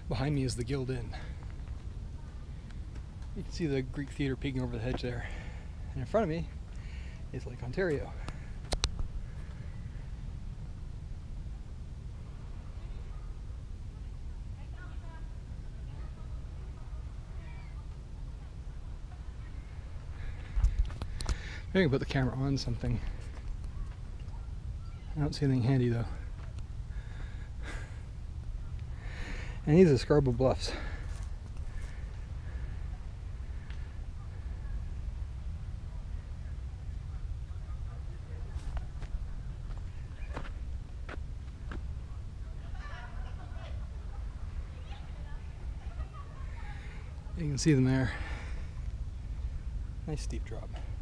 Behind me is the Guild Inn. You can see the Greek Theatre peeking over the hedge there. And in front of me is Lake Ontario. Maybe I can put the camera on something. I don't see anything handy though. And these are Scarborough Bluffs. You can see them there. Nice steep drop.